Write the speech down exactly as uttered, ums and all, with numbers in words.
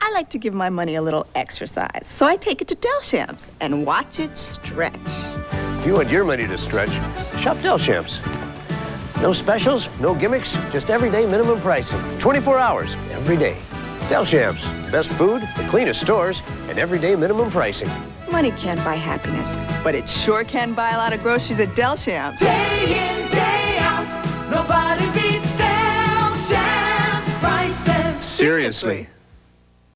I like to give my money a little exercise, so I take it to Delchamps and watch it stretch. If you want your money to stretch, shop Delchamps. No specials, no gimmicks, just everyday minimum pricing. twenty-four hours, every day. Delchamps, best food, the cleanest stores, and everyday minimum pricing. Money can't buy happiness, but it sure can buy a lot of groceries at Delchamps. Day in, day out, nobody beats Delchamps prices. Seriously.